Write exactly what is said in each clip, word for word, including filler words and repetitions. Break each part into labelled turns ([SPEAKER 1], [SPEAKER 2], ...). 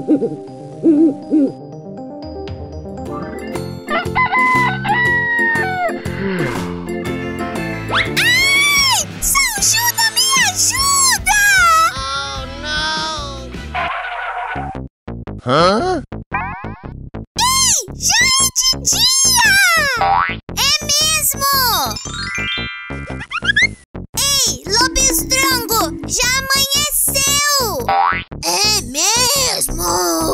[SPEAKER 1] São Judas, me ajuda!
[SPEAKER 2] Oh, não!
[SPEAKER 3] Hã?
[SPEAKER 1] Ei, já é de dia! É mesmo! Ei, Lobisdrango, já amanheceu! É mesmo!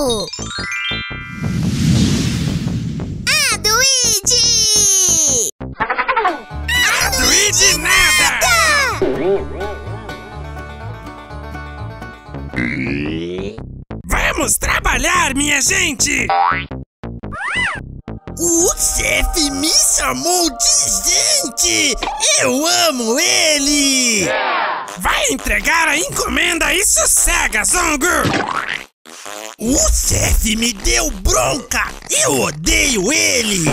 [SPEAKER 1] Aduide!
[SPEAKER 4] Aduide nada! Vamos trabalhar, minha gente!
[SPEAKER 5] O chefe me chamou de gente! Eu amo ele!
[SPEAKER 4] Vai entregar a encomenda e sossega, Zongo!
[SPEAKER 5] O chefe me deu bronca! Eu odeio ele!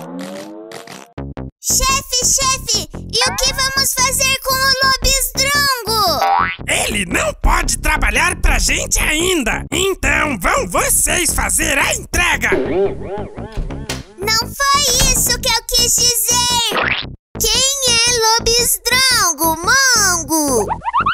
[SPEAKER 1] Chefe, chefe, e o que vamos fazer com o Lobisdrango?
[SPEAKER 4] Ele não pode trabalhar pra gente ainda! Então vão vocês fazer a entrega!
[SPEAKER 1] Não foi isso que eu quis dizer! Quem é Lobisdrango, Mongo?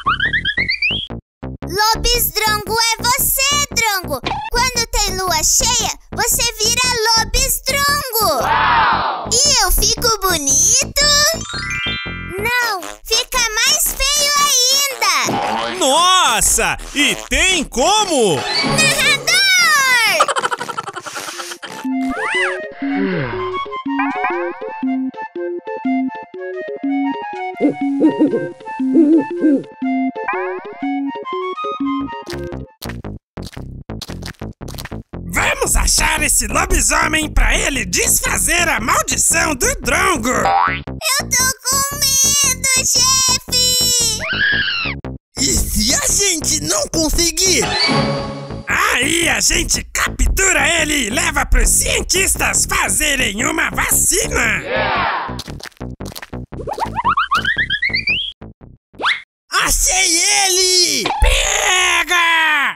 [SPEAKER 1] Lobisdrango é você, Drango! Quando tem lua cheia, você vira Lobisdrango! E eu fico bonito? Não, fica mais feio ainda!
[SPEAKER 6] Nossa! E tem como?
[SPEAKER 1] Narrador!
[SPEAKER 4] Vamos achar esse lobisomem pra ele desfazer a maldição do Drongo!
[SPEAKER 1] Eu tô com medo, chefe!
[SPEAKER 5] E se a gente não conseguir?
[SPEAKER 4] Aí a gente captura ele e leva pros cientistas fazerem uma vacina!
[SPEAKER 5] Achei ele!
[SPEAKER 4] Pega!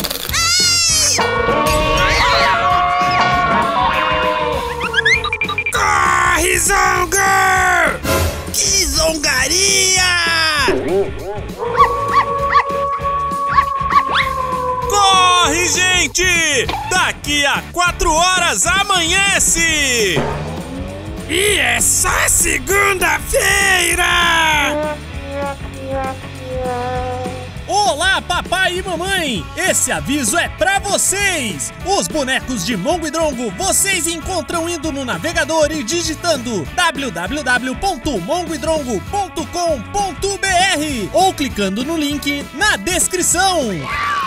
[SPEAKER 4] Corre, Zongo!
[SPEAKER 5] Que zongaria!
[SPEAKER 6] Corre, gente! Daqui a quatro horas amanhece!
[SPEAKER 4] E é só segunda-feira!
[SPEAKER 6] Olá, papai e mamãe! Esse aviso é pra vocês! Os bonecos de Mongo e Drongo vocês encontram indo no navegador e digitando w w w ponto mongo e drongo ponto com ponto b r ou clicando no link na descrição!